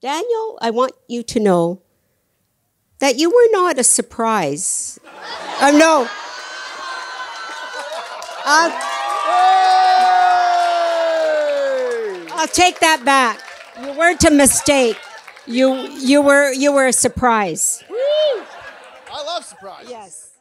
Daniel, I want you to know that you were not a surprise. No. I'll take that back. You weren't a mistake. You were a surprise. I love surprises. Yes.